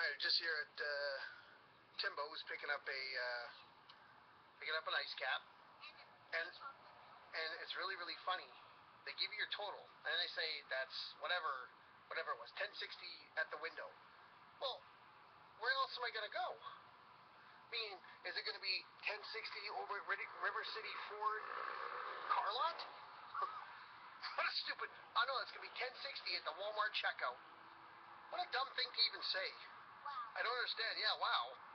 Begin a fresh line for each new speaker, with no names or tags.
Just here at Timbo's picking up an ice cap, and it's really funny. They give you your total, and they say that's whatever it was, 1060 at the window. Well, where else am I gonna go? I mean, is it gonna be 1060 over at River City Ford car lot? What a stupid! Oh no, it's gonna be 1060 at the Walmart checkout. What a dumb thing to even say.
Wow.
I don't understand. Yeah, wow.